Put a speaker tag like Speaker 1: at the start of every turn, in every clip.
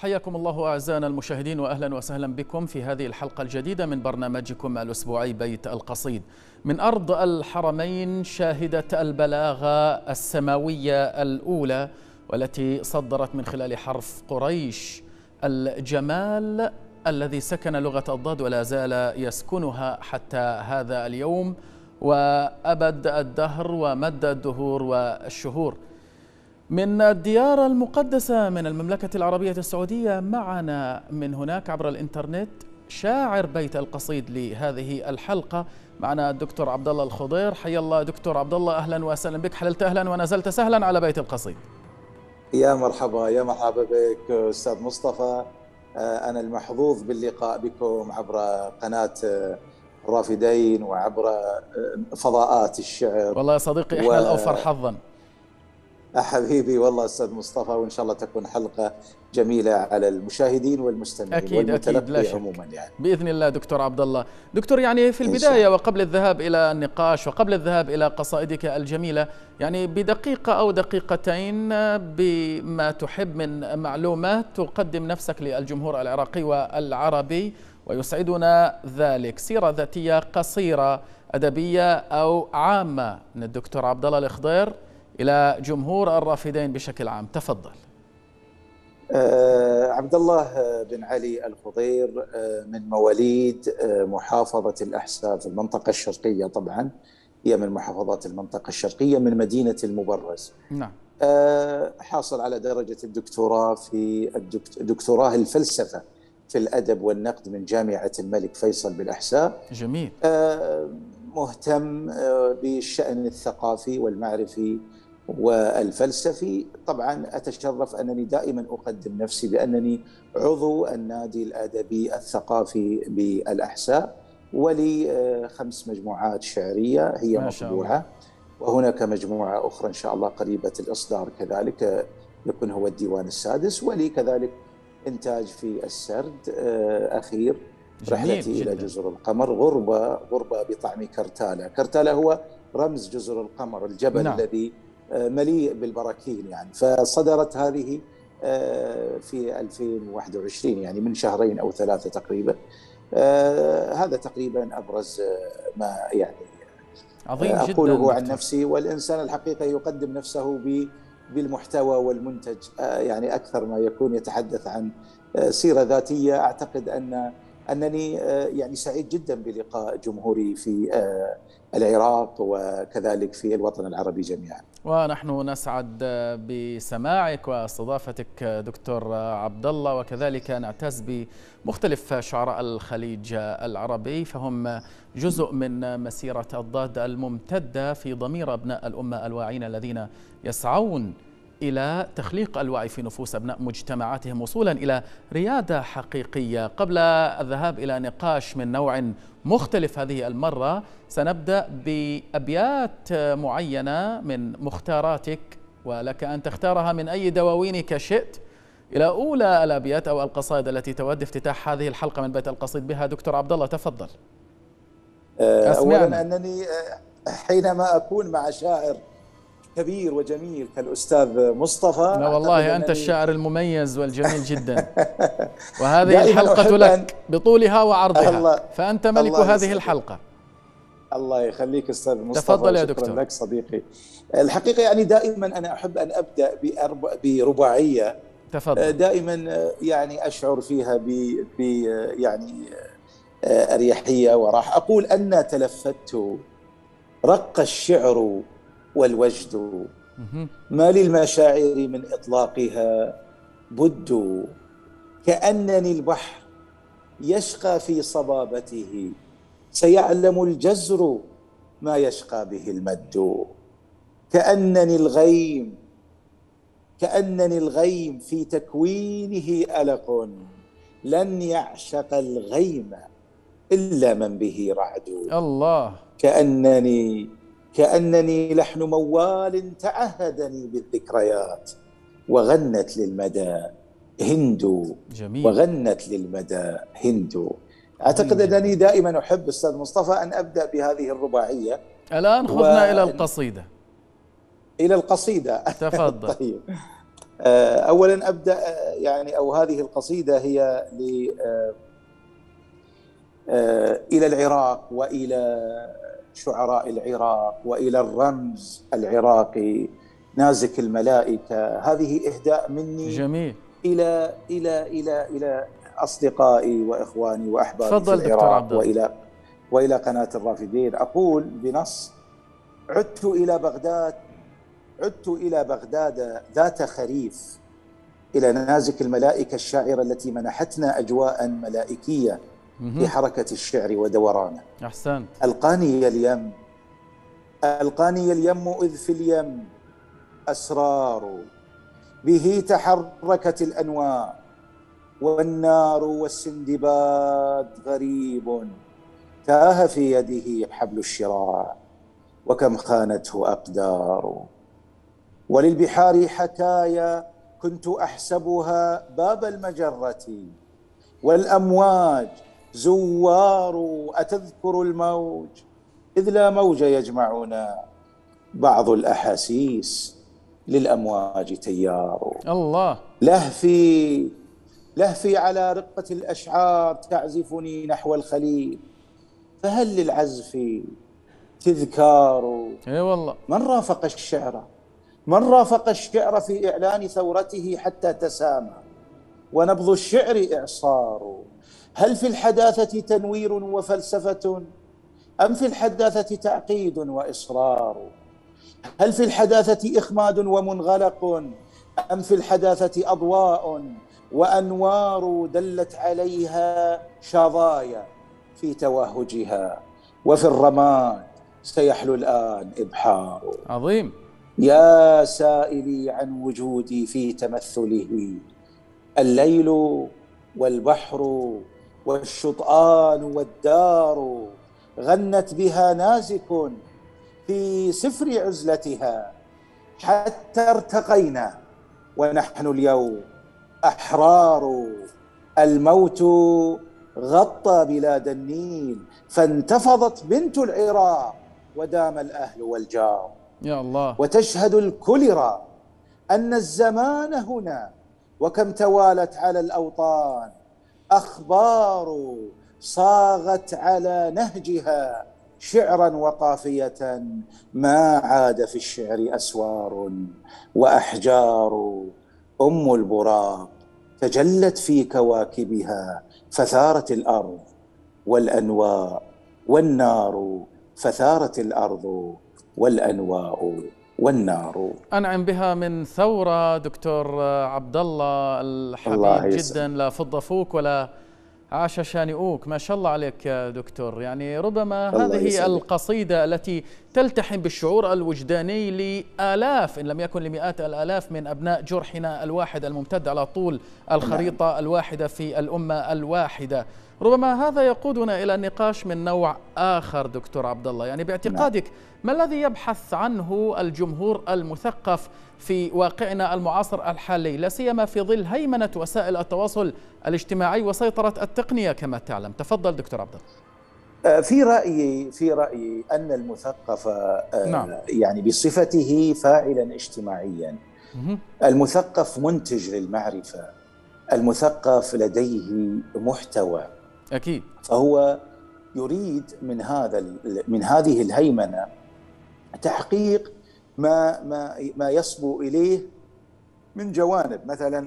Speaker 1: حياكم الله أعزائنا المشاهدين، وأهلا وسهلا بكم في هذه الحلقة الجديدة من برنامجكم الأسبوعي بيت القصيد من أرض الحرمين، شاهدة البلاغة السماوية الأولى والتي صدرت من خلال حرف قريش الجمال الذي سكن لغة الضاد ولا زال يسكنها حتى هذا اليوم وأبد الدهر ومد الدهور والشهور. من الديار المقدسة من المملكة العربية السعودية معنا من هناك عبر الإنترنت شاعر بيت القصيد لهذه الحلقة، معنا الدكتور عبد الله الخضير. حيا الله دكتور عبد الله، أهلا وسهلا بك. حللت أهلا ونزلت سهلا على بيت القصيد.
Speaker 2: يا مرحبا يا مرحبا بك أستاذ مصطفى. أنا المحظوظ باللقاء بكم عبر قناة الرافدين وعبر فضاءات الشعر.
Speaker 1: والله يا صديقي إحنا الأوفر حظا.
Speaker 2: حبيبي والله أستاذ مصطفى، وإن شاء الله تكون حلقة جميلة على المشاهدين والمستمعين
Speaker 1: أكيد لا شك.
Speaker 2: عموما يعني.
Speaker 1: بإذن الله دكتور عبد الله. دكتور، يعني في البداية وقبل الذهاب إلى النقاش وقبل الذهاب إلى قصائدك الجميلة، يعني بدقيقة أو دقيقتين بما تحب من معلومات تقدم نفسك للجمهور العراقي والعربي ويسعدنا ذلك. سيرة ذاتية قصيرة أدبية أو عامة من الدكتور عبد الله الخضير إلى جمهور الرافدين بشكل عام، تفضل.
Speaker 2: عبد الله بن علي الخضير من مواليد محافظة الأحساء في المنطقة الشرقية، طبعا هي من محافظات المنطقة الشرقية، من مدينة المبرز.
Speaker 1: نعم.
Speaker 2: حاصل على درجة الدكتوراه في دكتوراه الفلسفة في الأدب والنقد من جامعة الملك فيصل بالأحساء.
Speaker 1: جميل.
Speaker 2: مهتم بالشأن الثقافي والمعرفي والفلسفي. طبعا أتشرف أنني دائما أقدم نفسي بأنني عضو النادي الأدبي الثقافي بالأحساء، ولي 5 مجموعات شعرية هي مطبوعة، وهناك مجموعة أخرى إن شاء الله قريبة الإصدار كذلك يكون هو الديوان السادس، ولي كذلك إنتاج في السرد أخير رحلتي إلى جزر القمر، غربة بطعم كرتالة. كرتالة هو رمز جزر القمر، الجبل نعم. الذي مليء بالبراكين يعني. فصدرت هذه في 2021 يعني من 2 أو 3 تقريبا. هذا تقريبا أبرز ما يعني
Speaker 1: عظيم
Speaker 2: أقوله
Speaker 1: جدا
Speaker 2: عن نفسي. والإنسان الحقيقة يقدم نفسه بالمحتوى والمنتج، يعني أكثر ما يكون يتحدث عن سيرة ذاتية. أعتقد أنني يعني سعيد جدا بلقاء جمهوري في العراق وكذلك في الوطن العربي جميعا.
Speaker 1: ونحن نسعد بسماعك واستضافتك دكتور عبد الله، وكذلك نعتز بمختلف شعراء الخليج العربي، فهم جزء من مسيرة الضاد الممتدة في ضمير أبناء الأمة الواعين الذين يسعون إلى تخليق الوعي في نفوس أبناء مجتمعاتهم وصولا إلى ريادة حقيقية. قبل الذهاب إلى نقاش من نوع مختلف هذه المرة، سنبدأ بأبيات معينة من مختاراتك، ولك أن تختارها من أي دواوينك شئت، إلى أولى الأبيات أو القصائد التي تود افتتاح هذه الحلقة من بيت القصيد بها. دكتور عبد الله تفضل.
Speaker 2: أولا أنني حينما أكون مع شاعر كبير وجميل كالأستاذ مصطفى،
Speaker 1: لا والله أنت الشاعر المميز والجميل جدا، وهذه الحلقة لك بطولها وعرضها، فأنت ملك هذه الحلقة.
Speaker 2: الله يخليك أستاذ مصطفى.
Speaker 1: تفضل يا دكتور.
Speaker 2: شكرا لك صديقي. الحقيقة يعني دائما أنا أحب أن أبدأ برباعية.
Speaker 1: تفضل.
Speaker 2: دائما يعني أشعر فيها ب يعني أريحية وراحة. أقول أن تلفت رق الشعر والوجد، ما للمشاعر من إطلاقها بد، كأنني البحر يشقى في صبابته، سيعلم الجزر ما يشقى به المد، كأنني الغيم في تكوينه ألق، لن يعشق الغيم إلا من به رعد.
Speaker 1: الله.
Speaker 2: كأنني لحن موال تعهدني بالذكريات، وغنت للمدى هند.
Speaker 1: جميل.
Speaker 2: وغنت للمدى هند. أعتقد أنني دائما أحب أستاذ مصطفى أن أبدأ بهذه الرباعية.
Speaker 1: الآن خذنا إلى القصيدة.
Speaker 2: إلى القصيدة.
Speaker 1: تفضل.
Speaker 2: طيب. أولا أبدأ يعني أو هذه القصيدة هي إلى العراق وإلى شعراء العراق وإلى الرمز العراقي نازك الملائكة. هذه إهداء مني
Speaker 1: جميل.
Speaker 2: إلى أصدقائي وإخواني وأحبابي في
Speaker 1: تفضل دكتور
Speaker 2: العراق
Speaker 1: عبد الله.
Speaker 2: وإلى قناة الرافدين. أقول بنص: عدت إلى بغداد ذات خريف، إلى نازك الملائكة الشاعرة التي منحتنا أجواء ملائكية في حركة الشعر ودورانه.
Speaker 1: أحسنت.
Speaker 2: ألقاني اليم إذ في اليم أسرار، به تحركت الأنوار، والنار والسندباد غريب، تاه في يده حبل الشراع، وكم خانته أقدار. وللبحار حكايا كنت أحسبها باب المجرة، والأمواج زوار، أتذكر الموج إذ لا موج يجمعنا، بعض الأحاسيس للأمواج تيار.
Speaker 1: الله.
Speaker 2: لهفي على رقة الأشعار تعزفني نحو الخليل، فهل للعزف تذكار.
Speaker 1: اي والله.
Speaker 2: من رافق الشعر في إعلان ثورته حتى تسامى، ونبض الشعر إعصار. هل في الحداثة تنوير وفلسفة، أم في الحداثة تعقيد وإصرار؟ هل في الحداثة إخماد ومنغلق، أم في الحداثة أضواء وأنوار دلت عليها شظايا في توهجها، وفي الرماد سيحلو الآن إبحار.
Speaker 1: عظيم.
Speaker 2: يا سائلي عن وجودي في تمثله، الليل والبحر والشطآن والدار، غنت بها نازك في سفر عزلتها، حتى ارتقينا ونحن اليوم أحرار. الموت غطى بلاد النيل، فانتفضت بنت العراق، ودام الأهل والجار.
Speaker 1: يا الله.
Speaker 2: وتشهد الكوليرا أن الزمان هنا، وكم توالت على الأوطان أخبار، صاغت على نهجها شعرا وقافية، ما عاد في الشعر أسوار وأحجار. أم البراق تجلت في كواكبها، فثارت الأرض والأنواء والنار، فثارت الأرض والأنواء والنار.
Speaker 1: أنعم بها من ثورة دكتور عبد الله الحبيب جدا، لا فض فوك ولا عاش شانئوك. ما شاء الله عليك يا دكتور. يعني ربما هذه القصيدة التي تلتحم بالشعور الوجداني لآلاف إن لم يكن لمئات الآلاف من أبناء جرحنا الواحد الممتد على طول الخريطة الواحدة في الأمة الواحدة. ربما هذا يقودنا إلى نقاش من نوع آخر دكتور عبد الله. يعني باعتقادك ما الذي يبحث عنه الجمهور المثقف في واقعنا المعاصر الحالي، لا سيما في ظل هيمنة وسائل التواصل الاجتماعي وسيطرة التقنية كما تعلم؟ تفضل دكتور عبد الله.
Speaker 2: في رأيي أن المثقف يعني بصفته فاعلا اجتماعيا، المثقف منتج للمعرفة، المثقف لديه محتوى.
Speaker 1: أكيد.
Speaker 2: فهو يريد من هذه الهيمنة تحقيق ما يصبو إليه من جوانب. مثلا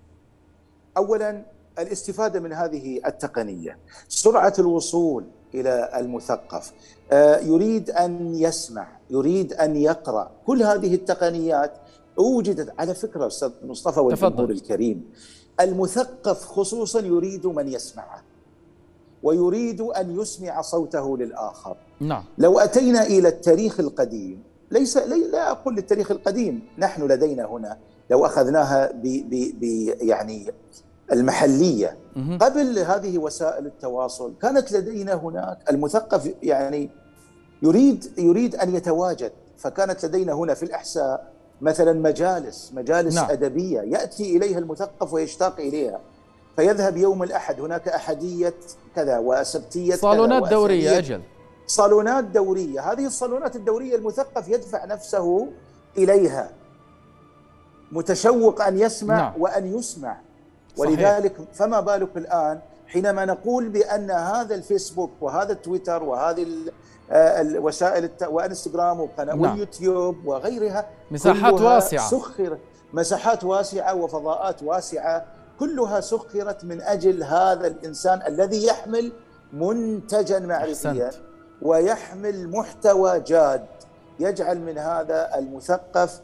Speaker 2: أولا الاستفادة من هذه التقنية، سرعة الوصول إلى المثقف، يريد أن يسمع، يريد أن يقرأ. كل هذه التقنيات وجدت. على فكرة أستاذ مصطفى والجمهور الكريم، المثقف خصوصا يريد من يسمعه، ويريد أن يسمع صوته للآخر.
Speaker 1: نعم.
Speaker 2: لو أتينا إلى التاريخ القديم، لا أقول للتاريخ القديم، نحن لدينا هنا لو أخذناها يعني المحلية قبل هذه وسائل التواصل، كانت لدينا هناك المثقف يعني يريد أن يتواجد. فكانت لدينا هنا في الأحساء مثلا مجالس
Speaker 1: نعم.
Speaker 2: أدبية يأتي إليها المثقف ويشتاق إليها، فيذهب يوم الأحد، هناك أحدية كذا وسبتية كذا،
Speaker 1: صالونات دورية. أجل،
Speaker 2: صالونات دورية. هذه الصالونات الدورية المثقف يدفع نفسه إليها متشوق أن يسمع
Speaker 1: نعم.
Speaker 2: وأن يسمع.
Speaker 1: صحيح.
Speaker 2: ولذلك فما بالك الآن حينما نقول بأن هذا الفيسبوك وهذا التويتر وهذه الوسائل وانستغرام
Speaker 1: نعم.
Speaker 2: واليوتيوب وغيرها
Speaker 1: مساحات واسعة،
Speaker 2: سخرت، مساحات واسعة وفضاءات واسعة كلها سخرت من أجل هذا الإنسان الذي يحمل منتجا معرفيا ويحمل محتوى جاد يجعل من هذا المثقف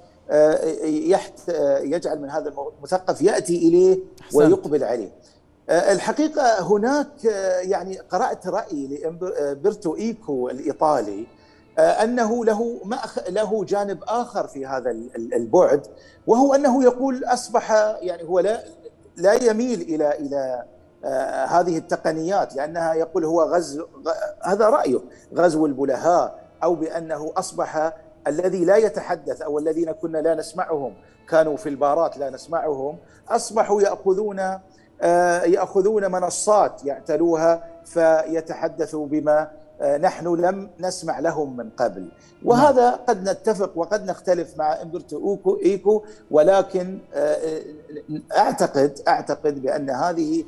Speaker 2: يأتي إليه ويقبل عليه. الحقيقة هناك يعني قرأت رأي لأمبرتو إيكو الإيطالي أنه له جانب آخر في هذا البعد، وهو أنه يقول أصبح يعني هو لا يميل إلى هذه التقنيات، لأنها يقول هو هذا رأيه غزو البلهاء، أو بأنه أصبح الذي لا يتحدث أو الذين كنا لا نسمعهم كانوا في البارات لا نسمعهم، أصبحوا يأخذون منصات يعتلوها فيتحدثوا بما نحن لم نسمع لهم من قبل. وهذا قد نتفق وقد نختلف مع أمبرتو إيكو، ولكن أعتقد بأن هذه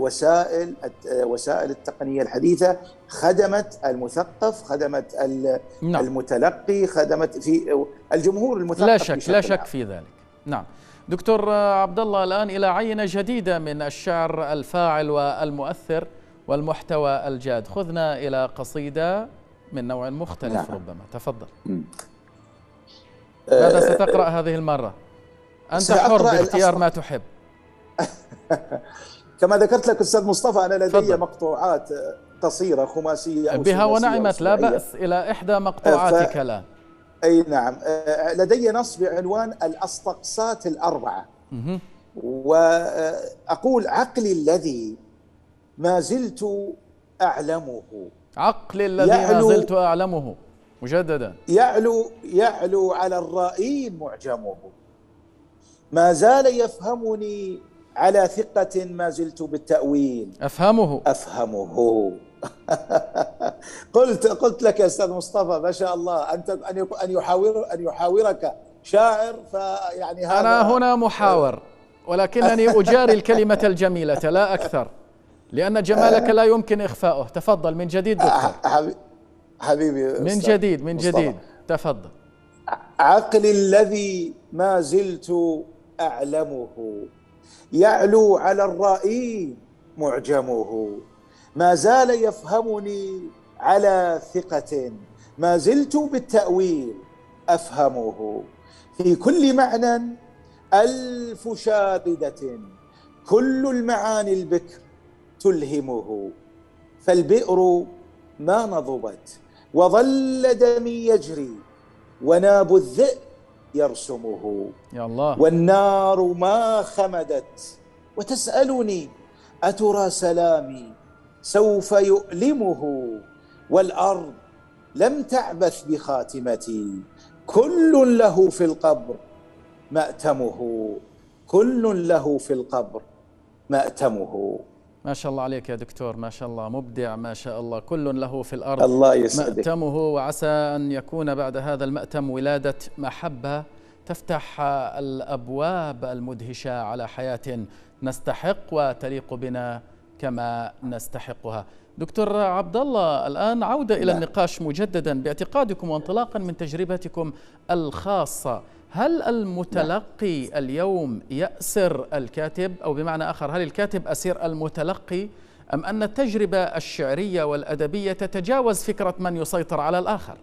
Speaker 2: وسائل التقنية الحديثة خدمت المثقف، خدمت المتلقي، خدمت في الجمهور المثقف.
Speaker 1: لا شك في ذلك. نعم دكتور عبد الله، الآن إلى عينة جديدة من الشعر الفاعل والمؤثر والمحتوى الجاد. خذنا إلى قصيدة من نوع مختلف. نعم. ربما تفضل. ماذا ستقرأ هذه المرة؟ أنت حر باختيار ما تحب.
Speaker 2: كما ذكرت لك أستاذ مصطفى، أنا لدي مقطوعات قصيرة خماسية أو
Speaker 1: بها ونعمت، لا بأس، إلى إحدى مقطوعاتك الآن.
Speaker 2: أي نعم، لدي نص بعنوان الأسطقسات الأربعة، وأقول: عقلي الذي ما زلت أعلمه،
Speaker 1: عقلي الذي ما زلت أعلمه، مجددا،
Speaker 2: يعلو على الرائين معجمه، ما زال يفهمني على ثقة ما زلت بالتأويل أفهمه قلت لك يا أستاذ مصطفى ما شاء الله، أنت أن يحاورك شاعر، فيعني هذا
Speaker 1: أنا هنا محاور، ولكنني أجاري الكلمة الجميلة لا أكثر، لأن جمالك لا يمكن إخفاؤه. تفضل من جديد دكتور.
Speaker 2: حبيبي
Speaker 1: من جديد تفضل.
Speaker 2: عقلي الذي ما زلت أعلمه، يعلو على الرائين معجمه، ما زال يفهمني على ثقة ما زلت بالتأويل أفهمه، في كل معنى ألف شاردة كل المعاني البكر تلهمه، فالبئر ما نضبت وظل دمي يجري وناب الذئب يرسمه،
Speaker 1: يا الله،
Speaker 2: والنار ما خمدت وتسألني أترى سلامي سوف يؤلمه، والأرض لم تعبث بخاتمتي كل له في القبر مأتمه، كل له في القبر مأتمه.
Speaker 1: ما شاء الله عليك يا دكتور، ما شاء الله، مبدع، ما شاء الله. كل له في الأرض
Speaker 2: الله يسعدك.
Speaker 1: مأتمه، وعسى أن يكون بعد هذا المأتم ولادة محبة تفتح الأبواب المدهشة على حياة نستحق وتليق بنا كما نستحقها. دكتور عبد الله، الآن عودة إلى النقاش مجددا باعتقادكم وانطلاقا من تجربتكم الخاصة. هل المتلقي اليوم يأسر الكاتب، أو بمعنى آخر هل الكاتب أسير المتلقي، أم أن التجربة الشعرية والأدبية تتجاوز فكرة من يسيطر على الآخر؟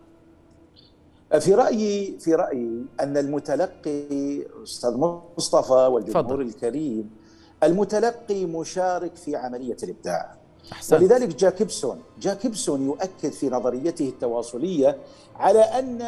Speaker 2: في رأيي أن المتلقي أستاذ مصطفى والجمهور الكريم، المتلقي مشارك في عملية الإبداع. أحسنت. ولذلك جاكيبسون يؤكد في نظريته التواصلية على أن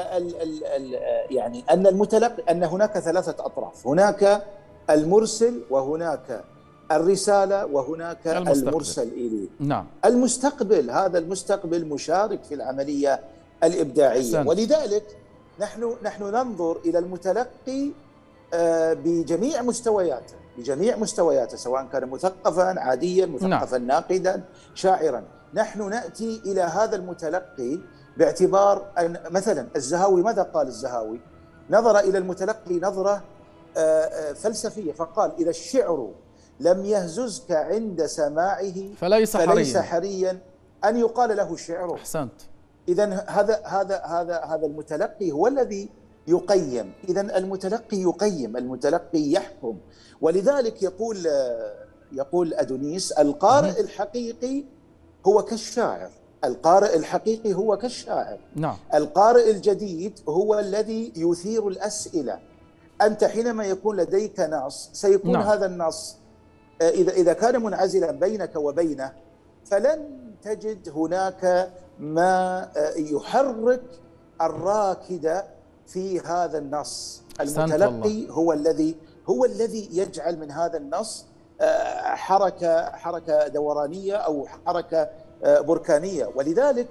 Speaker 2: يعني أن المتلقي، أن هناك ثلاثة أطراف، هناك المرسل وهناك الرسالة وهناك المرسل إليه.
Speaker 1: نعم.
Speaker 2: هذا المستقبل مشارك في العملية الإبداعية. أحسنت. ولذلك نحن ننظر إلى المتلقي بجميع مستوياته، سواء كان مثقفا عاديا، مثقفا ناقدا، شاعرا. نحن نأتي إلى هذا المتلقي باعتبار أن مثلا الزهاوي، ماذا قال الزهاوي؟ نظر إلى المتلقي نظرة فلسفية، فقال: إذا الشعر لم يهززك عند سماعه
Speaker 1: فليس
Speaker 2: حريا أن يقال له شعر.
Speaker 1: أحسنت.
Speaker 2: إذا هذا المتلقي هو الذي يقيم. إذا المتلقي يقيم، المتلقي يحكم. ولذلك يقول أدونيس: القارئ الحقيقي هو كالشاعر. القارئ الحقيقي هو كالشاعر.
Speaker 1: نعم.
Speaker 2: القارئ الجديد هو الذي يثير الأسئلة. أنت حينما يكون لديك نص سيكون
Speaker 1: نعم.
Speaker 2: هذا النص إذا كان منعزلا بينك وبينه فلن تجد هناك ما يحرك الراكد في هذا النص. المتلقي هو الذي يجعل من هذا النص حركة دورانية أو حركة بركانية. ولذلك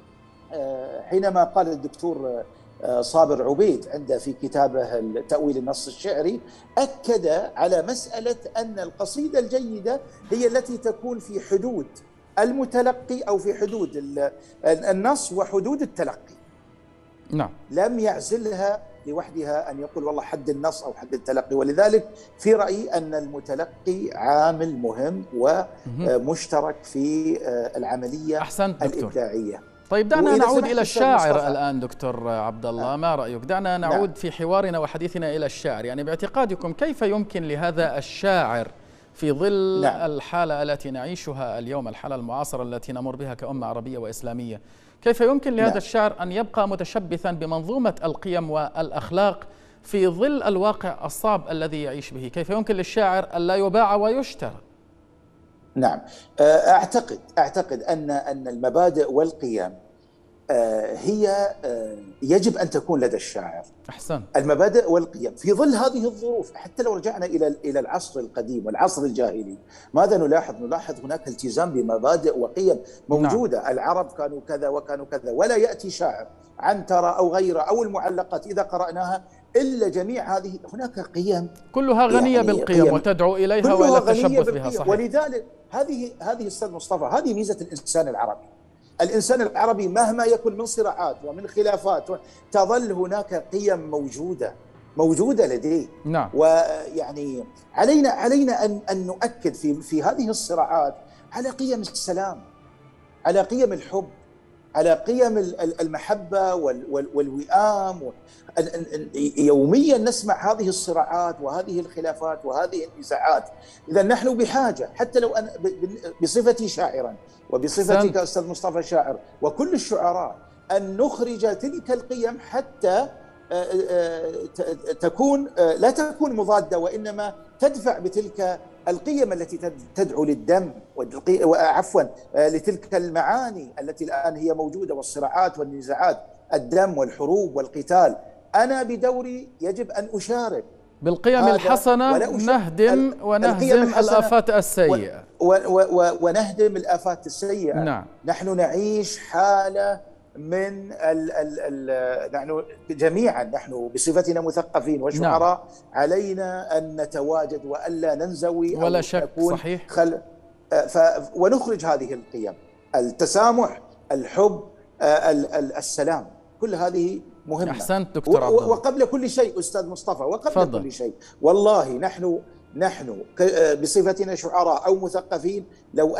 Speaker 2: حينما قال الدكتور صابر عبيد عنده في كتابه تأويل النص الشعري، أكد على مسألة أن القصيدة الجيدة هي التي تكون في حدود المتلقي أو في حدود النص وحدود التلقي.
Speaker 1: نعم.
Speaker 2: لم يعزلها لوحدها أن يقول والله حد النص أو حد التلقي. ولذلك في رأيي أن المتلقي عامل مهم ومشترك في العملية الإبداعية.
Speaker 1: طيب دعنا نعود إلى الشاعر الآن دكتور عبد الله، ما رأيك؟ دعنا نعود في حوارنا وحديثنا إلى الشاعر. يعني باعتقادكم كيف يمكن لهذا الشاعر في ظل الحالة التي نعيشها اليوم، الحالة المعاصرة التي نمر بها كأمة عربية وإسلامية، كيف يمكن لهذا الشاعر أن يبقى متشبثا بمنظومة القيم والأخلاق في ظل الواقع الصعب الذي يعيش به؟ كيف يمكن للشاعر ألا يباع ويشترى؟
Speaker 2: نعم، أعتقد أن المبادئ والقيم هي يجب أن تكون لدى الشاعر.
Speaker 1: أحسن.
Speaker 2: المبادئ والقيم في ظل هذه الظروف. حتى لو رجعنا إلى العصر القديم والعصر الجاهلي، ماذا نلاحظ؟ نلاحظ هناك التزام بمبادئ وقيم موجودة. نعم. العرب كانوا كذا وكانوا كذا، ولا يأتي شاعر عنترة أو غيره أو المعلقات إذا قرأناها إلا جميع هذه هناك قيم
Speaker 1: كلها غنية يعني بالقيم وتدعو إليها وإلى التشبث بها. صحيح.
Speaker 2: ولذلك هذه أستاذ مصطفى، هذه ميزة الإنسان العربي. الإنسان العربي مهما يكن من صراعات ومن خلافات تظل هناك قيم موجودة لديه.
Speaker 1: نعم.
Speaker 2: ويعني علينا أن نؤكد في هذه الصراعات على قيم السلام، على قيم الحب، على قيم المحبة والوئام. يوميا نسمع هذه الصراعات وهذه الخلافات وهذه النزاعات. إذا نحن بحاجة، حتى لو أنا بصفتي شاعرا وبصفتك أستاذ مصطفى شاعر وكل الشعراء، أن نخرج تلك القيم حتى لا تكون مضادة، وإنما تدفع بتلك القيم التي تدعو للدم وعفوا لتلك المعاني التي الآن هي موجودة، والصراعات والنزاعات، الدم والحروب والقتال. أنا بدوري يجب أن أشارك
Speaker 1: بالقيم الحسنة، ونهزم الآفات السيئة
Speaker 2: ونهدم الآفات السيئة.
Speaker 1: نعم.
Speaker 2: نحن نعيش حالة من نحن جميعا، نحن بصفتنا مثقفين وشعراء. نعم. علينا أن نتواجد وألا ننزوي
Speaker 1: ولا شك. صحيح.
Speaker 2: ونخرج هذه القيم: التسامح، الحب، السلام، كل هذه مهمة.
Speaker 1: أحسنت دكتور عبد الله.
Speaker 2: وقبل كل شيء أستاذ مصطفى، وقبل كل شيء والله نحن بصفتنا شعراء أو مثقفين، لو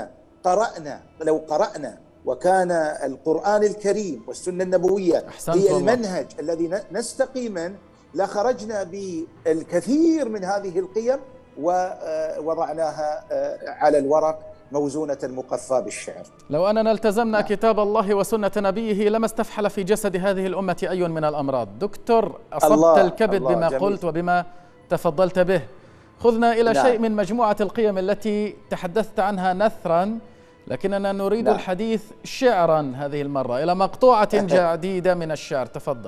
Speaker 2: قرأنا وكان القرآن الكريم والسنة النبوية هي المنهج الذي نستقي منه، لخرجنا بالكثير من هذه القيم ووضعناها على الورق موزونة مقفاة بالشعر.
Speaker 1: لو أننا التزمنا كتاب الله وسنة نبيه لما استفحل في جسد هذه الأمة أي من الأمراض. دكتور، أصبت الكبد بما جميل. قلت وبما تفضلت به. خذنا إلى شيء من مجموعة القيم التي تحدثت عنها نثرا، لكننا نريد الحديث شعرا هذه المرة، إلى مقطوعة جديدة من الشعر. تفضل.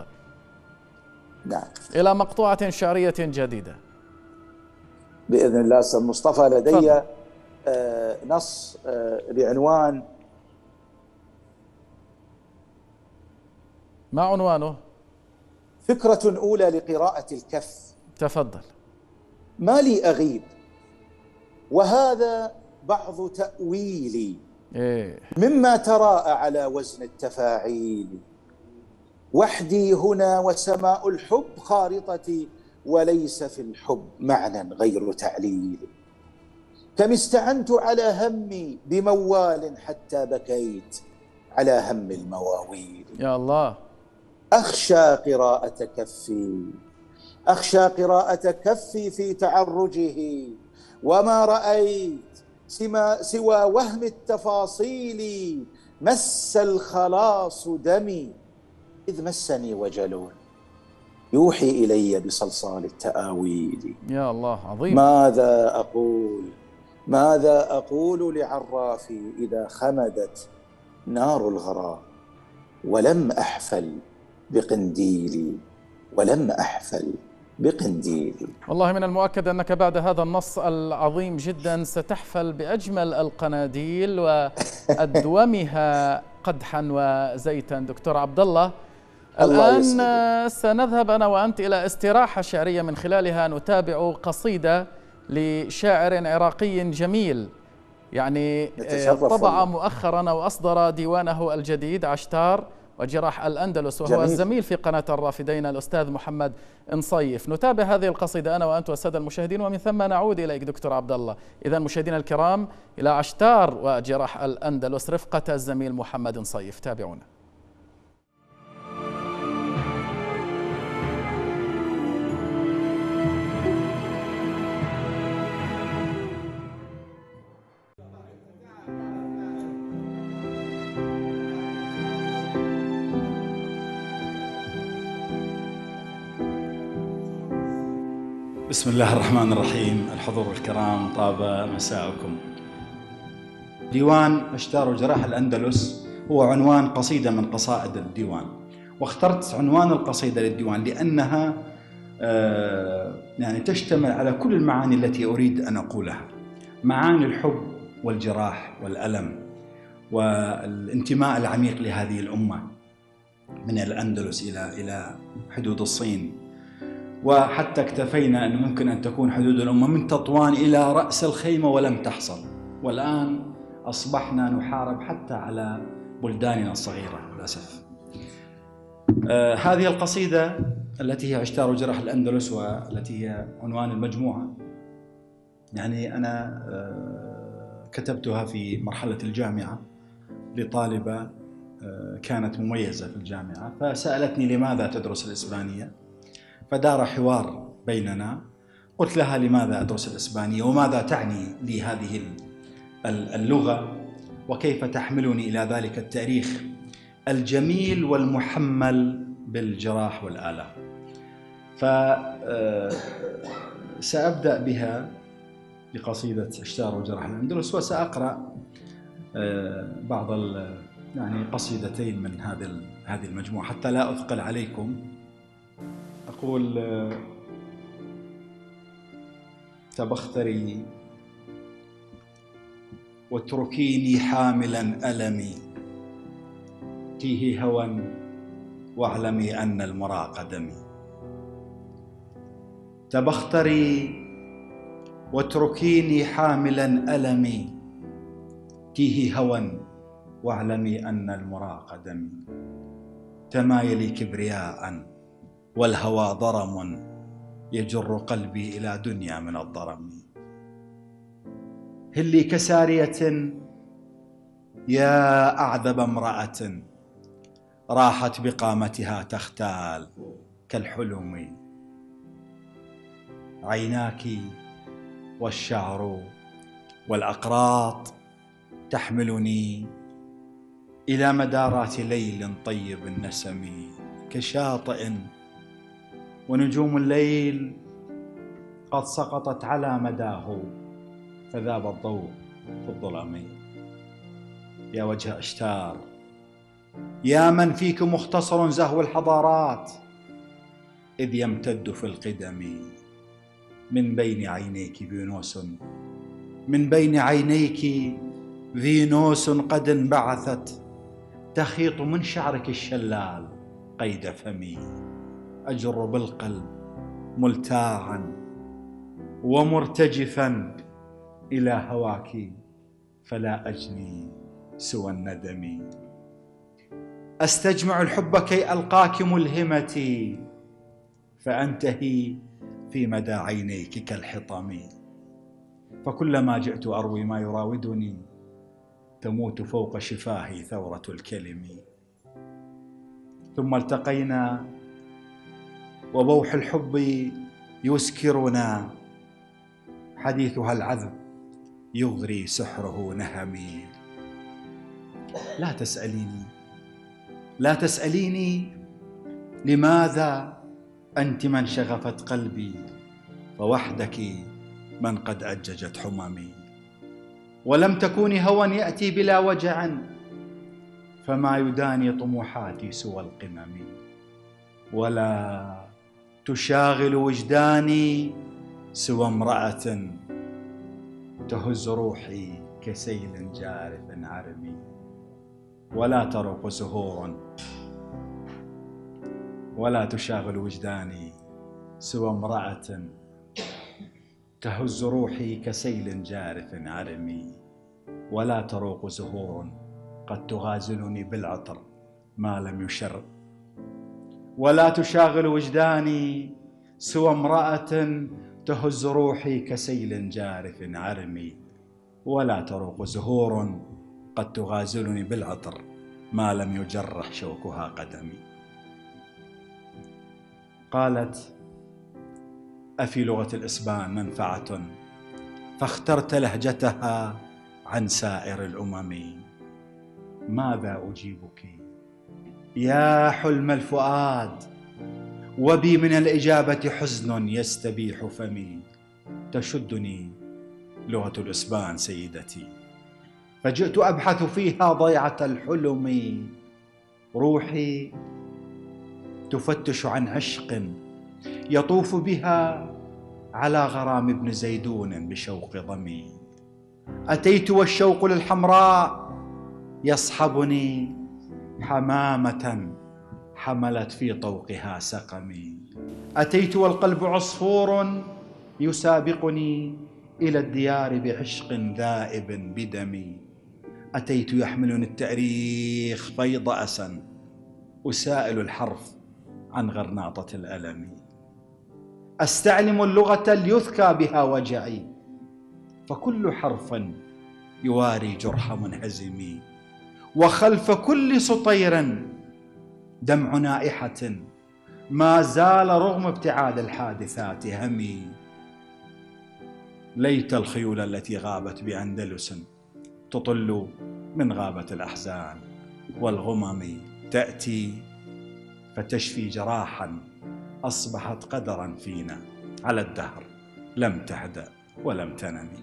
Speaker 1: إلى مقطوعة شعرية جديدة
Speaker 2: بإذن الله. أستاذ مصطفى، لدي نص بعنوان،
Speaker 1: ما عنوانه؟
Speaker 2: فكرة أولى لقراءة الكف.
Speaker 1: تفضل.
Speaker 2: ما لي أغيب وهذا بعض تأويلي مما تراءى على وزن التفاعيل. وحدي هنا وسماء الحب خارطتي، وليس في الحب معنى غير تعليل. كم استعنت على همي بموال حتى بكيت على هم المواويل.
Speaker 1: يا الله.
Speaker 2: أخشى قراءة كفي، أخشى قراءة كفي في تعرجه، وما رأيت سوى وهم التفاصيل. مس الخلاص دمي إذ مسني وجل يوحي إلي بصلصال التآويل.
Speaker 1: يا الله عظيم.
Speaker 2: ماذا أقول لعرافي إذا خمدت نار الغرام ولم أحفل بقنديلي، ولم أحفل بقنديلي.
Speaker 1: والله من المؤكد أنك بعد هذا النص العظيم جدا ستحفل بأجمل القناديل وأدومها قدحا وزيتا. دكتور عبد الله، الآن سنذهب أنا وأنت إلى استراحة شعرية من خلالها نتابع قصيدة لشاعر عراقي جميل، يعني طبع مؤخرا وأصدر ديوانه الجديد عشتار وجراح الأندلس، وهو الزميل في قناة الرافدين الأستاذ محمد نصيف. نتابع هذه القصيدة أنا وأنت والسادة المشاهدين، ومن ثم نعود إليك دكتور عبد الله. إذا مشاهدينا الكرام، إلى عشتار وجراح الأندلس رفقة الزميل محمد نصيف، تابعونا.
Speaker 3: بسم الله الرحمن الرحيم. الحضور الكرام، طاب مساءكم. ديوان عشتار وجراح الأندلس هو عنوان قصيدة من قصائد الديوان، واخترت عنوان القصيدة للديوان لأنها يعني تشتمل على كل المعاني التي أريد أن أقولها، معاني الحب والجراح والألم والانتماء العميق لهذه الأمة من الأندلس إلى حدود الصين، وحتى اكتفينا أنه ممكن أن تكون حدود الأمة من تطوان إلى رأس الخيمة ولم تحصل، والآن أصبحنا نحارب حتى على بلداننا الصغيرة للأسف. هذه القصيدة التي هي عشتار وجراح الأندلس والتي هي عنوان المجموعة، يعني أنا كتبتها في مرحلة الجامعة لطالبة كانت مميزة في الجامعة، فسألتني لماذا تدرس الإسبانية، فدار حوار بيننا. قلت لها لماذا أدرس الإسبانية وماذا تعني لي هذه اللغة وكيف تحملني إلى ذلك التاريخ الجميل والمحمل بالجراح والآلام. فسأبدأ بها بقصيدة عشتار وجراح الأندلس، وسأقرأ بعض يعني قصيدتين من هذه المجموعة حتى لا أثقل عليكم. أقول: تبختري واتركيني حاملا ألمي، تيهي هوى واعلمي أن المرى قدمي. تبختري واتركيني حاملا ألمي، تيهي هوى واعلمي أن المرى قدمي. تمايلي كبرياء والهوى ضرم يجر قلبي إلى دنيا من الضرم. هلي كسارية يا أعذب امرأة راحت بقامتها تختال كالحلم. عيناك والشعر والأقراط تحملني إلى مدارات ليل طيب النسم، كشاطئ ونجوم الليل قد سقطت على مداه فذاب الضوء في الظلام. يا وجه عشتار، يا من فيك مختصر زهو الحضارات، إذ يمتد في القدم. من بين عينيك فينوس، من بين عينيك فينوس قد انبعثت، تخيط من شعرك الشلال قيد فمي. أجر بالقلب ملتاعا ومرتجفا إلى هواك، فلا أجني سوى الندم. أستجمع الحب كي ألقاك ملهمتي، فأنتهي في مدى عينيك كالحطم، فكلما جئت أروي ما يراودني تموت فوق شفاهي ثورة الكلم. ثم التقينا وبوح الحب يسكرنا، حديثها العذب يغري سحره نهمي. لا تسأليني لماذا أنت من شغفت قلبي، فوحدك من قد أججت حممي. ولم تكوني هوى يأتي بلا وجع، فما يداني طموحاتي سوى القمم. ولا تشاغل وجداني سوى امرأة تهز روحي كسيل جارف عرمي. ولا تروق زهور ولا تشاغل وجداني سوى امرأة تهز روحي كسيل جارف عرمي. ولا تروق زهور قد تغازلني بالعطر ما لم يشر. ولا تشاغل وجداني سوى امرأة تهز روحي كسيل جارف عرمي. ولا تروق زهور قد تغازلني بالعطر ما لم يجرح شوكها قدمي. قالت: أفي لغة الإسبان منفعة، فاخترت لهجتها عن سائر الأمم. ماذا أجيبك يا حلم الفؤاد، وبي من الإجابة حزن يستبيح فمي. تشدني لغة الإسبان سيدتي، فجئت أبحث فيها ضيعة الحلم. روحي تفتش عن عشق يطوف بها على غرام ابن زيدون بشوق ضمي. أتيت والشوق للحمراء يصحبني حمامة حملت في طوقها سقمي. أتيت والقلب عصفور يسابقني إلى الديار بعشق ذائب بدمي. أتيت يحملني التاريخ فيض أسا أسائل الحرف عن غرناطة الألم. أستعلم اللغة ليذكى بها وجعي، فكل حرف يواري جرح منهزمي. وخلف كل سطير دمع نائحة ما زال رغم ابتعاد الحادثات همي. ليت الخيول التي غابت بأندلس تطل من غابة الأحزان والغمم. تأتي فتشفي جراحا أصبحت قدرا فينا على الدهر، لم تهدأ ولم تنمي.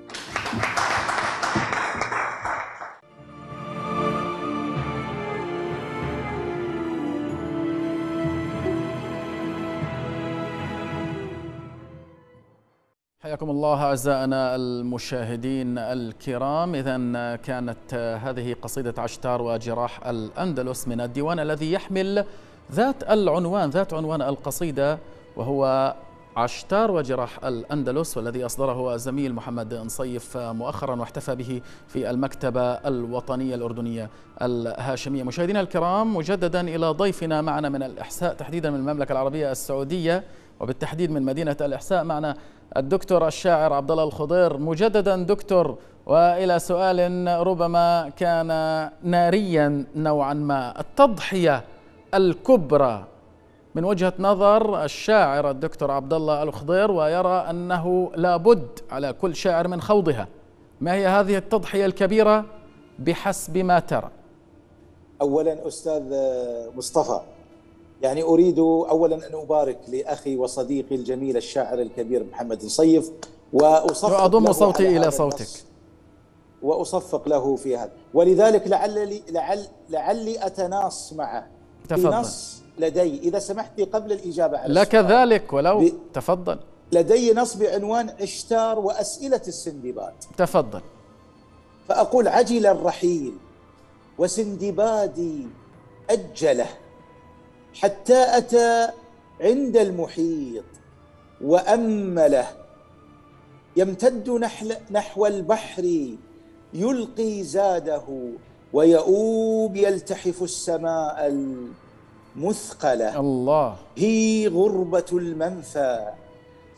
Speaker 1: حياكم الله أعزائنا المشاهدين الكرام. إذن كانت هذه قصيدة عشتار وجراح الأندلس من الديوان الذي يحمل ذات عنوان القصيدة، وهو عشتار وجراح الأندلس، والذي أصدره الزميل محمد نصيف مؤخرا واحتفى به في المكتبة الوطنية الأردنية الهاشمية. مشاهدينا الكرام، مجددا إلى ضيفنا معنا من الإحساء، تحديدا من المملكة العربية السعودية وبالتحديد من مدينة الإحساء، معنا الدكتور الشاعر عبد الله الخضير. مجددا دكتور، وإلى سؤال ربما كان ناريا نوعا ما: التضحية الكبرى من وجهة نظر الشاعر الدكتور عبد الله الخضير، ويرى أنه لابد على كل شاعر من خوضها، ما هي هذه التضحية الكبيرة بحسب ما ترى؟
Speaker 2: أولا أستاذ مصطفى، يعني أريد أولا أن أبارك لأخي وصديقي الجميل الشاعر الكبير محمد نصيف،
Speaker 1: وأضم صوتي إلى صوتك
Speaker 2: وأصفق له في هذا، ولذلك لعلي أتناص معه في نص لدي، إذا سمحت لي قبل الإجابة على
Speaker 1: لك ذلك ولو تفضل.
Speaker 2: لدي نص بعنوان عشتار وأسئلة السندباد.
Speaker 1: تفضل.
Speaker 2: فأقول: عجل الرحيل وسندبادي أجله، حتى أتى عند المحيط وأمله، يمتد نحو البحر يلقي زاده، ويؤوب يلتحف السماء المثقلة.
Speaker 1: الله.
Speaker 2: هي غربة المنفى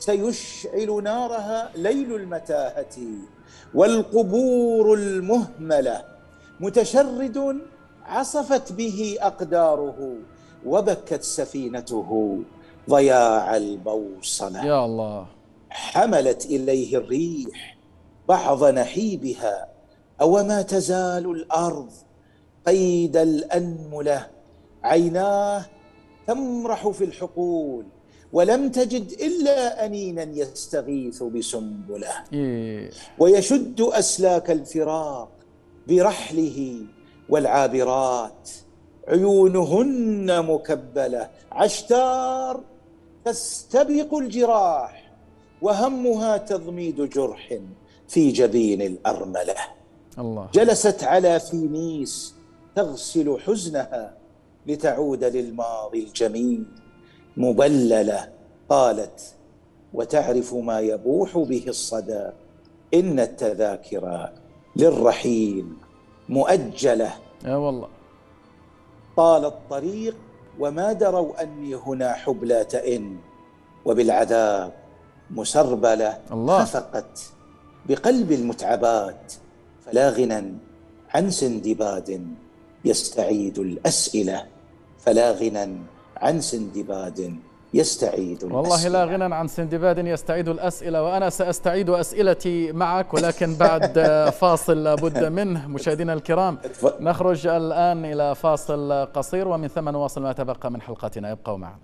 Speaker 2: سيشعل نارها ليل المتاهة والقبور المهملة، متشرد عصفت به أقداره وبكت سفينته ضياع البوصلة.
Speaker 1: يا الله.
Speaker 2: حملت إليه الريح بعض نحيبها، أوما تزال الأرض قيد الأنملة. عيناه تمرح في الحقول ولم تجد إلا أنينا يستغيث بسنبله. ويشد أسلاك الفراق برحله والعابرات عيونهن مكبلة. عشتار تستبق الجراح وهمها تضميد جرح في جبين الأرملة.
Speaker 1: الله.
Speaker 2: جلست على فينيس تغسل حزنها لتعود للماضي الجميل مبللة. قالت وتعرف ما يبوح به الصدى إن التذاكر للرحيل مؤجلة.
Speaker 1: يا والله.
Speaker 2: طال الطريق وما دروا أني هنا حبلى تئن وبالعذاب مسربلة.
Speaker 1: الله.
Speaker 2: خفقت بقلب المتعبات فلا غنى عن سندباد يستعيد الأسئلة. فلا غنى عن سندباد يستعيد الأسئلة.
Speaker 1: والله لا غنى عن سندباد يستعيد الأسئلة، وأنا سأستعيد أسئلتي معك ولكن بعد فاصل لابد منه. مشاهدينا الكرام، نخرج الآن إلى فاصل قصير ومن ثم نواصل ما تبقى من حلقتنا، ابقوا معنا.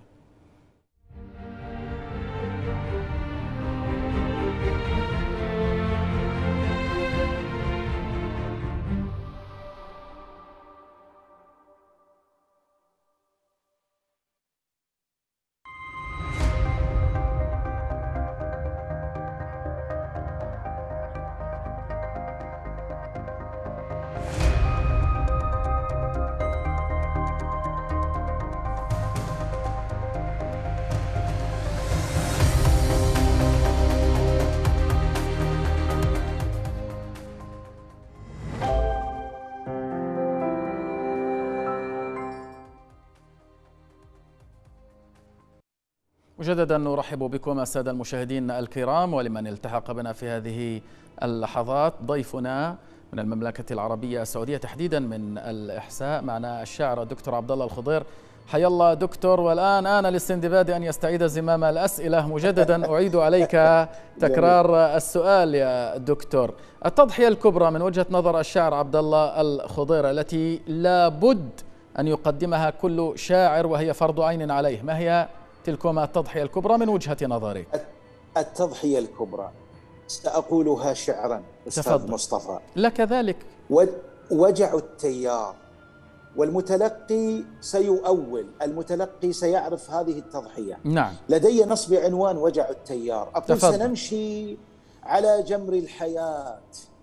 Speaker 1: مجددا نرحب بكم السادة المشاهدين الكرام، ولمن التحق بنا في هذه اللحظات ضيفنا من المملكة العربية السعودية تحديدا من الإحساء، معنا الشاعر الدكتور عبد الله الخضير. حيا الله دكتور. والآن آن للسندباد أن يستعيد زمام الأسئلة. مجددا أعيد عليك تكرار السؤال يا دكتور. التضحية الكبرى من وجهة نظر الشاعر عبد الله الخضير التي لا بد أن يقدمها كل شاعر وهي فرض عين عليه، ما هي تلكما التضحية الكبرى من وجهة نظرك؟
Speaker 2: التضحية الكبرى سأقولها شعرا أستاذ مصطفى.
Speaker 1: لك ذلك.
Speaker 2: وجع التيار، والمتلقي سيؤول، المتلقي سيعرف هذه التضحية.
Speaker 1: نعم.
Speaker 2: لدي نصب عنوان وجع التيار. أقول
Speaker 1: تفضل.
Speaker 2: سنمشي على جمر الحياة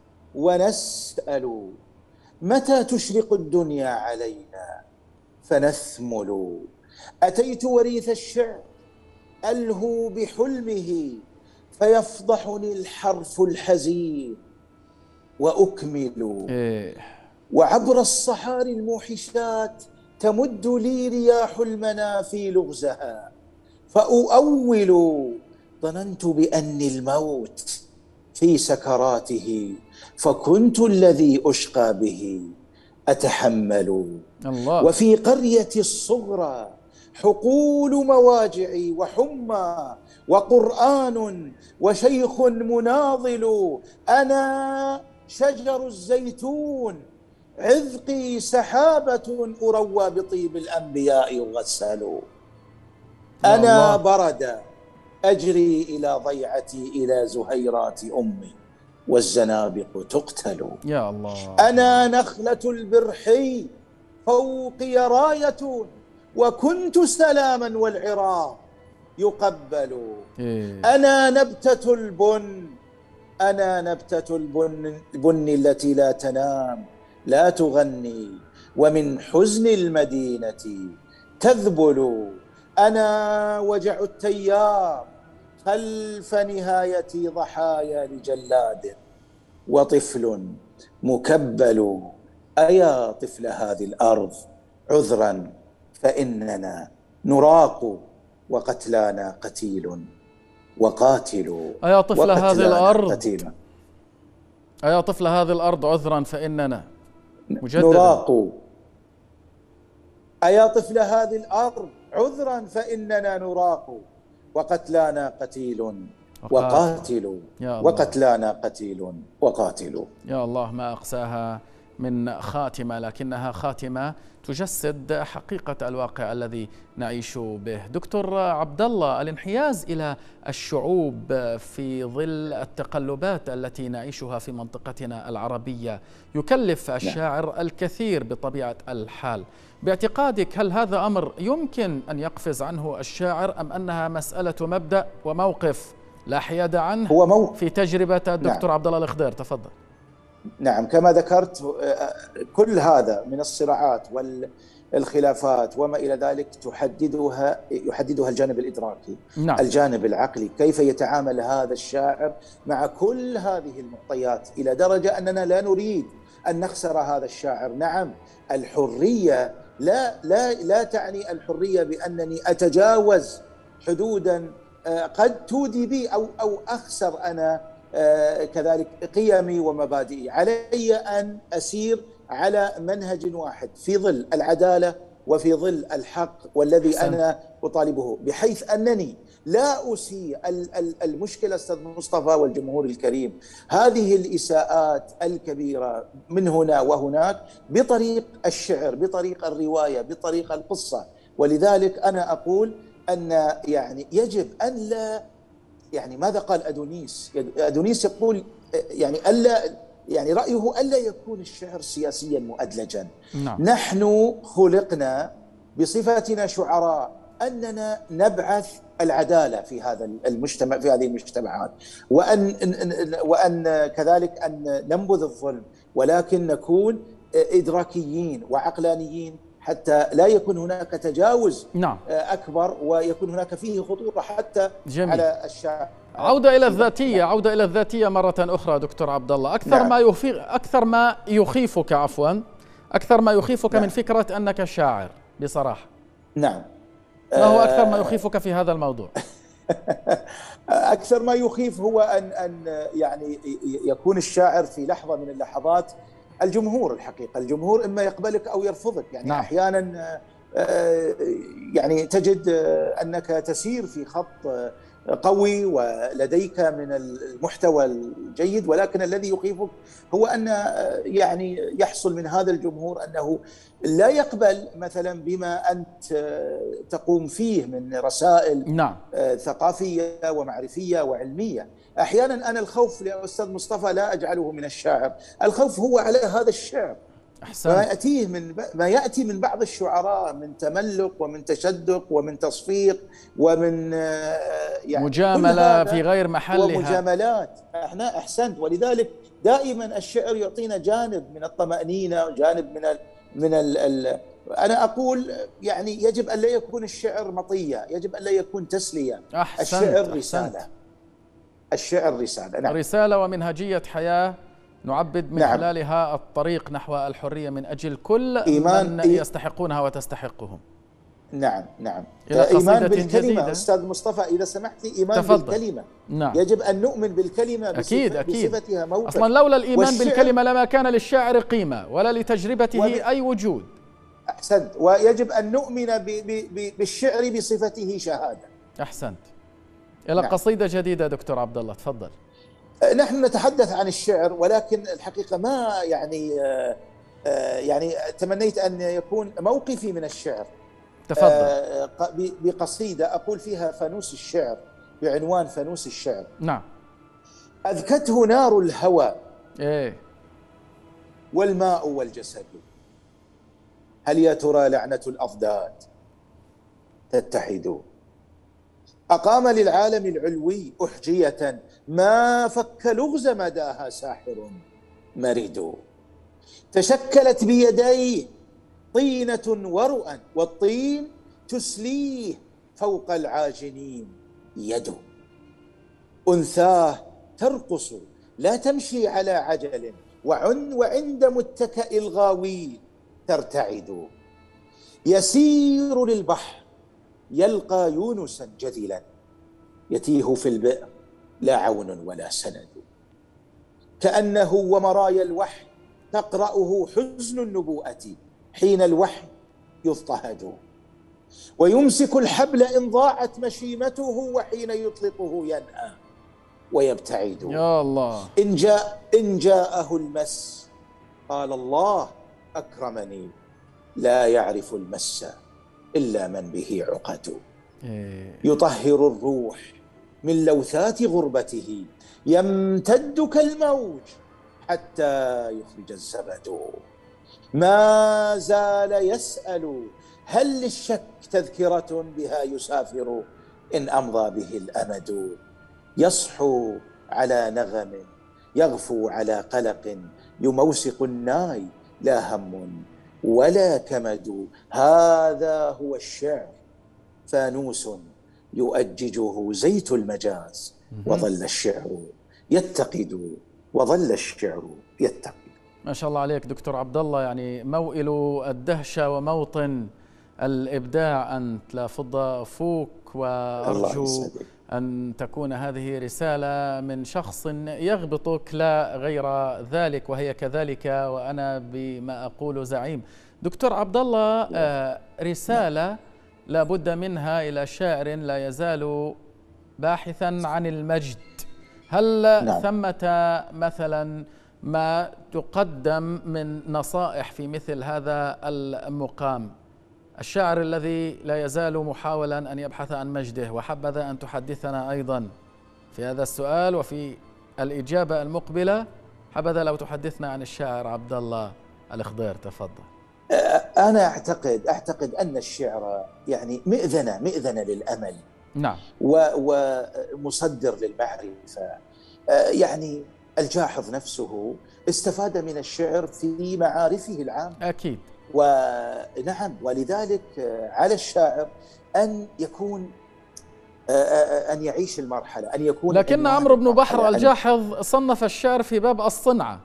Speaker 2: ونسأل متى تشرق الدنيا علينا فنثمل. أتيت وريث الشعر ألهو بحلمه فيفضحني الحرف الحزين وأكمل. وعبر الصحاري الموحشات تمد لي رياح المنافي لغزها فأؤول. ظننت بأني الموت في سكراته فكنت الذي أشقى به أتحمل.
Speaker 1: الله.
Speaker 2: وفي قريتي الصغرى حقول مواجعي وحمى وقرآن وشيخ مناضل. أنا شجر الزيتون عذقي سحابة أروى بطيب الأنبياء يغسل. أنا برد أجري إلى ضيعتي إلى زهيرات أمي والزنابق تقتل.
Speaker 1: يا الله.
Speaker 2: أنا نخلة البرحي فوقي راية وكنت سلاما والعراق يقبل. أنا نبتة البن، أنا نبتة البن التي لا تنام لا تغني ومن حزن المدينة تذبل. أنا وجع التيار خلف نهايتي ضحايا لجلاد وطفل مكبل. أيا طفل هذه الأرض عذرا فإننا نراق وقتلانا قتيل وقاتلوا
Speaker 1: أيا طفل هذه الأرض
Speaker 2: قتيلا.
Speaker 1: أيا طفل هذه الأرض عذرا فإننا مجددا
Speaker 2: نراق. أيا طفل هذه الأرض عذرا فإننا نراق، وقتلانا قتيل وقاتلوا، وقتلانا قتيل وقاتلوا.
Speaker 1: يا الله ما أقساها من خاتمة، لكنها خاتمة تجسد حقيقة الواقع الذي نعيش به. دكتور عبد الله، الانحياز إلى الشعوب في ظل التقلبات التي نعيشها في منطقتنا العربية يكلف الشاعر الكثير بطبيعة الحال. باعتقادك هل هذا أمر يمكن أن يقفز عنه الشاعر، أم أنها مسألة مبدأ وموقف لا حياد عنه
Speaker 2: هو
Speaker 1: في تجربة الدكتور عبد الله الخضير؟ تفضل.
Speaker 2: نعم، كما ذكرت كل هذا من الصراعات والخلافات وما إلى ذلك يحددها الجانب الإدراكي.
Speaker 1: نعم.
Speaker 2: الجانب العقلي، كيف يتعامل هذا الشاعر مع كل هذه المعطيات، إلى درجة أننا لا نريد أن نخسر هذا الشاعر. نعم، الحرية لا تعني الحرية بأنني أتجاوز حدودا قد تودي بي أو أخسر أنا كذلك قيمي ومبادئي. علي أن أسير على منهج واحد في ظل العدالة وفي ظل الحق والذي أنا أطالبه، بحيث أنني لا أسيء. المشكلة أستاذ مصطفى والجمهور الكريم، هذه الإساءات الكبيرة من هنا وهناك بطريق الشعر، بطريق الرواية، بطريق القصة. ولذلك أنا أقول أن يعني يجب أن لا، يعني ماذا قال أدونيس يقول يعني رأيه ألا يكون الشعر سياسيا مؤدلجا.
Speaker 1: نعم.
Speaker 2: نحن خلقنا بصفتنا شعراء أننا نبعث العدالة في هذا المجتمع، في هذه المجتمعات، وأن كذلك أن ننبذ الظلم، ولكن نكون إدراكيين وعقلانيين حتى لا يكون هناك تجاوز
Speaker 1: نعم.
Speaker 2: أكبر، ويكون هناك فيه خطورة حتى
Speaker 1: جميل.
Speaker 2: على الشعب.
Speaker 1: عودة إلى الذاتية مرة أخرى دكتور عبد الله. أكثر ما يخيفك
Speaker 2: نعم.
Speaker 1: من فكرة أنك شاعر بصراحة.
Speaker 2: نعم.
Speaker 1: ما هو أكثر ما يخيفك في هذا الموضوع؟
Speaker 2: أكثر ما يخيف هو أن يعني يكون الشاعر في لحظة من اللحظات الجمهور، الحقيقة الجمهور إما يقبلك أو يرفضك. يعني
Speaker 1: نعم.
Speaker 2: أحيانا يعني تجد أنك تسير في خط قوي ولديك من المحتوى الجيد، ولكن الذي يخيفك هو أن يعني يحصل من هذا الجمهور أنه لا يقبل مثلا بما أنت تقوم فيه من رسائل
Speaker 1: نعم.
Speaker 2: ثقافية ومعرفية وعلمية. أحيانا أنا الخوف يا أستاذ مصطفى لا أجعله من الشاعر، الخوف هو على هذا الشعر. ما يأتي من بعض الشعراء من تملق ومن تشدق ومن تصفيق ومن
Speaker 1: يعني مجاملة في غير محلها
Speaker 2: ومجاملات. احنا أحسنت. ولذلك دائما الشعر يعطينا جانب من الطمأنينة وجانب من أنا أقول يعني يجب أن لا يكون الشعر مطية، يجب أن لا يكون تسلية. الشعر رسالة. الشعر رسالة.
Speaker 1: نعم. رسالة ومنهجية حياة نعبد من
Speaker 2: نعم.
Speaker 1: خلالها الطريق نحو الحرية من أجل كل من يستحقونها وتستحقهم.
Speaker 2: نعم نعم.
Speaker 1: إيمان
Speaker 2: بالكلمة
Speaker 1: جديدة.
Speaker 2: أستاذ مصطفى إذا سمحت لي، إيمان
Speaker 1: تفضل.
Speaker 2: بالكلمة.
Speaker 1: نعم.
Speaker 2: يجب أن نؤمن بالكلمة بصفتها موقف.
Speaker 1: أصلا لولا الإيمان بالكلمة لما كان للشاعر قيمة ولا لتجربته أي وجود.
Speaker 2: أحسنت. ويجب أن نؤمن بالشعر بصفته شهادة.
Speaker 1: أحسنت. إلى
Speaker 2: نعم.
Speaker 1: قصيدة جديدة دكتور عبد الله، تفضل.
Speaker 2: نحن نتحدث عن الشعر، ولكن الحقيقة ما يعني تمنيت أن يكون موقفي من الشعر.
Speaker 1: تفضل.
Speaker 2: بقصيدة أقول فيها فانوس الشعر، بعنوان فانوس الشعر.
Speaker 1: نعم.
Speaker 2: أذكته نار الهوى والماء والجسد، هل يا ترى لعنة الأضداد تتحد؟ أقام للعالم العلوي أحجية، ما فك لغز مداها ساحر مريد. تشكلت بيديه طينة ورؤا، والطين تسليه فوق العاجنين يد. أنثاه ترقص لا تمشي على عجل، وعند متكأ الغاوي ترتعد. يسير للبحر يلقى يونسا جذلا، يتيه في البئر لا عون ولا سند، كأنه ومرايا الوحي تقرأه حزن النبوءة حين الوحي يضطهد، ويمسك الحبل إن ضاعت مشيمته وحين يطلقه ينأى ويبتعد.
Speaker 1: يا الله.
Speaker 2: إن جاءه المس قال الله أكرمني، لا يعرف المس إلا من به عقد. يطهر الروح من لوثات غربته، يمتد كالموج حتى يخرج الزبد. ما زال يسأل هل للشك تذكرة بها يسافر إن أمضى به الأمد. يصحو على نغم يغفو على قلق، يموسق الناي لا هم ولا كمد. هذا هو الشعر، فانوس يؤججه زيت المجاز، وظل الشعر يتقد، وظل الشعر يتقد.
Speaker 1: ما شاء الله عليك دكتور عبد الله، يعني موئل الدهشة وموطن الإبداع أنت، لا فض فوك. وأرجو أن تكون هذه رسالة من شخص يغبطك لا غير ذلك، وهي كذلك وأنا بما أقول زعيم. دكتور عبد الله، رسالة لا بد منها إلى شاعر لا يزال باحثا عن المجد. هل ثمة مثلا ما تقدم من نصائح في مثل هذا المقام؟ الشاعر الذي لا يزال محاولا أن يبحث عن مجده، وحبذا أن تحدثنا أيضا في هذا السؤال وفي الإجابة المقبلة. حبذا لو تحدثنا عن الشاعر عبد الله الخضير، تفضل.
Speaker 2: أنا أعتقد أن الشعر يعني مئذنة للأمل،
Speaker 1: نعم،
Speaker 2: ومصدر للمعرفة. يعني الجاحظ نفسه استفاد من الشعر في معارفه العامة،
Speaker 1: أكيد.
Speaker 2: ونعم، ولذلك على الشاعر أن يكون أن يعيش المرحلة، أن يكون.
Speaker 1: لكن عمرو بن بحر الجاحظ صنف الشعر في باب الصنعة.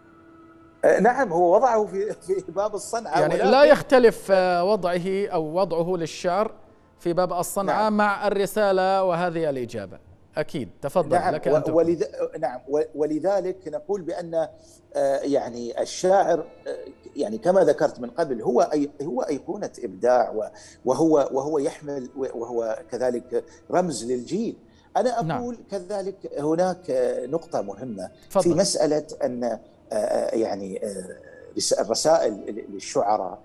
Speaker 2: نعم، هو وضعه في باب الصنعة،
Speaker 1: يعني لا يختلف وضعه أو وضعه للشعر في باب الصنعة. نعم، مع الرسالة وهذه الإجابة. أكيد، تفضل.
Speaker 2: نعم،
Speaker 1: لك أن
Speaker 2: نعم، ولذلك نقول بأن يعني الشاعر يعني كما ذكرت من قبل هو أيقونة إبداع، وهو يحمل، وهو كذلك رمز للجيل. أنا أقول نعم. كذلك هناك نقطة مهمة فضل. في مسألة أن يعني الرسائل للشعراء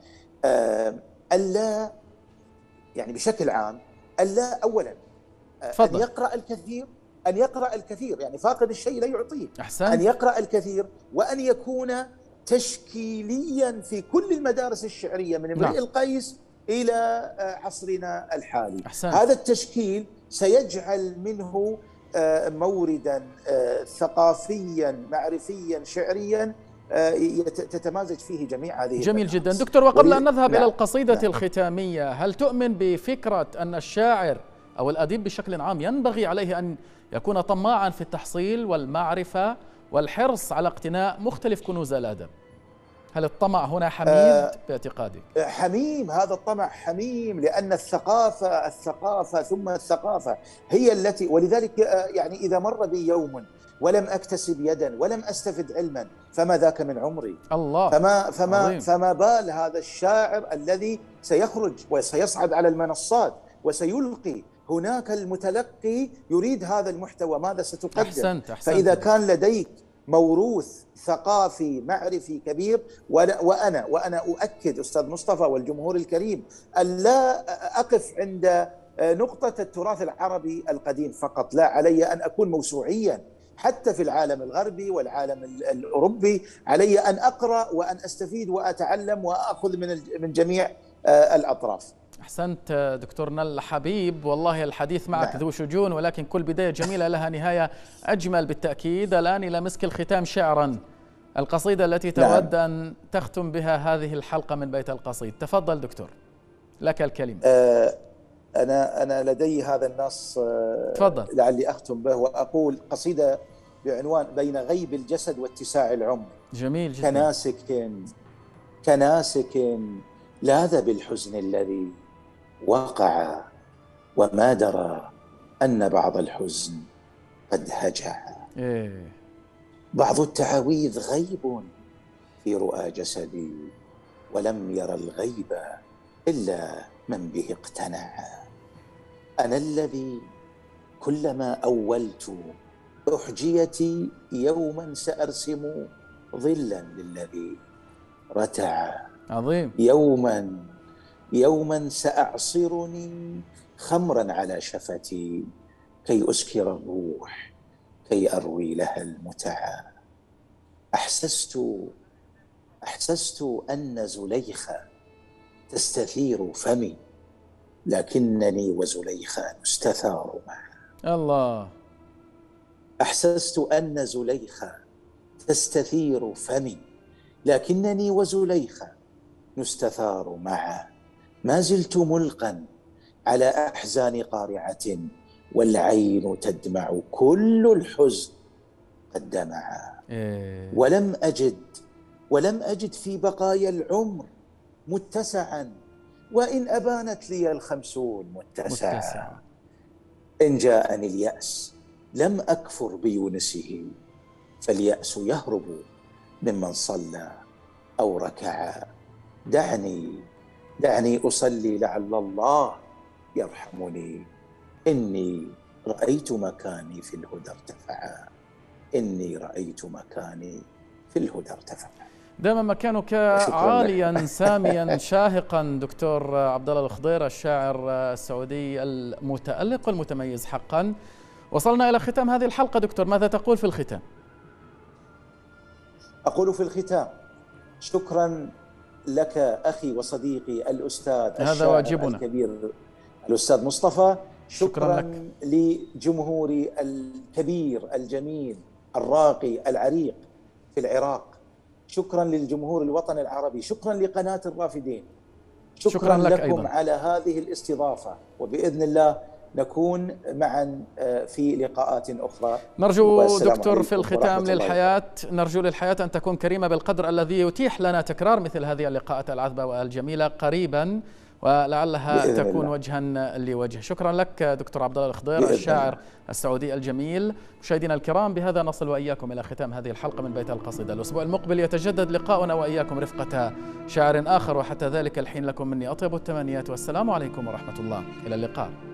Speaker 2: ألا يعني بشكل عام ألا أولا فضل. أن يقرأ الكثير، يعني فاقد الشيء لا يعطيه.
Speaker 1: أحسن.
Speaker 2: أن يقرأ الكثير، وأن يكون تشكيليا في كل المدارس الشعرية من امرئ القيس إلى عصرنا الحالي.
Speaker 1: أحسن.
Speaker 2: هذا التشكيل سيجعل منه موردا ثقافيا معرفيا شعريا تتمازج فيه جميع هذه.
Speaker 1: جميل جدا دكتور. وقبل أن نذهب إلى القصيدة الختامية، هل تؤمن بفكرة أن الشاعر أو الأديب بشكل عام ينبغي عليه أن يكون طماعا في التحصيل والمعرفة والحرص على اقتناء مختلف كنوز الأدب؟ هل الطمع هنا حميد باعتقادك؟
Speaker 2: حميم، هذا الطمع حميم، لأن الثقافة ثم الثقافة هي التي، ولذلك يعني إذا مر بي يوم ولم أكتسب يدا ولم أستفد علما فما ذاك من عمري.
Speaker 1: الله.
Speaker 2: فما بال هذا الشاعر الذي سيخرج وسيصعد على المنصات وسيلقي، هناك المتلقي يريد هذا المحتوى، ماذا ستقدم؟
Speaker 1: أحسنت.
Speaker 2: فإذا كان لديك موروث ثقافي معرفي كبير، وأنا أؤكد أستاذ مصطفى والجمهور الكريم أن لا أقف عند نقطة التراث العربي القديم فقط، لا، علي أن أكون موسوعيا حتى في العالم الغربي والعالم الأوروبي. علي أن أقرأ وأن أستفيد وأتعلم وأخذ من جميع الأطراف.
Speaker 1: أحسنت دكتورنا الحبيب، والله الحديث معك ذو شجون، ولكن كل بداية جميلة لها نهاية أجمل بالتأكيد. الآن إلى مسك الختام شعرا، القصيدة التي تود أن تختم بها هذه الحلقة من بيت القصيد. تفضل دكتور، لك الكلمة.
Speaker 2: أنا لدي هذا النص،
Speaker 1: تفضل.
Speaker 2: لعلي أختم به وأقول قصيدة بعنوان بين غيب الجسد واتساع العمر.
Speaker 1: جميل جدا.
Speaker 2: كناسك لاذ بالحزن الذي وقع، وما درى أن بعض الحزن قد هجع.
Speaker 1: إيه.
Speaker 2: بعض التعاويذ غيب في رؤى جسدي، ولم ير الغيب إلا من به اقتنع. أنا الذي كلما أولت أحجيتي يوما سأرسم ظلا للذي رتع.
Speaker 1: عظيم.
Speaker 2: يوما سأعصرني خمرا على شفتي كي أسكر الروح، كي أروي لها المتعة. أحسست أن زليخة تستثير فمي، لكنني وزليخة نستثار معا.
Speaker 1: الله.
Speaker 2: أحسست أن زليخة تستثير فمي، لكنني وزليخة نستثار معا. ما زلت ملقا على أحزان قارعة، والعين تدمع كل الحزن قد دمع. ولم أجد في بقايا العمر متسعا، وإن أبانت لي 50 متسعا. إن جاءني اليأس لم أكفر بيونسه، فاليأس يهرب ممن صلى أو ركع. دعني أصلي لعل الله يرحمني، إني رأيت مكاني في الهدى ارتفعا. إني رأيت مكاني في الهدى ارتفعا.
Speaker 1: دام مكانك عاليا ساميا شاهقا دكتور عبد الله الخضير، الشاعر السعودي المتألق والمتميز حقا. وصلنا إلى ختام هذه الحلقة دكتور، ماذا تقول في الختام؟
Speaker 2: أقول في الختام شكرا لك أخي وصديقي الأستاذ
Speaker 1: هذا واجبنا
Speaker 2: الكبير الأستاذ مصطفى. شكرا لجمهوري الكبير الجميل الراقي العريق في العراق. شكرا للجمهور الوطني العربي. شكرا لقناة الرافدين. شكرا لكم أيضا على هذه الاستضافة، وبإذن الله نكون معا في لقاءات أخرى.
Speaker 1: نرجو دكتور في الختام نرجو للحياة أن تكون كريمة بالقدر الذي يتيح لنا تكرار مثل هذه اللقاءات العذبة والجميلة قريبا، ولعلها تكون وجها لوجه. شكرا لك دكتور عبد الله الخضير، الشاعر السعودي الجميل. مشاهدينا الكرام، بهذا نصل وإياكم إلى ختام هذه الحلقة من بيت القصيدة. الأسبوع المقبل يتجدد لقاؤنا وإياكم رفقة شاعر آخر، وحتى ذلك الحين لكم مني أطيب التمنيات، والسلام عليكم ورحمة الله. إلى اللقاء.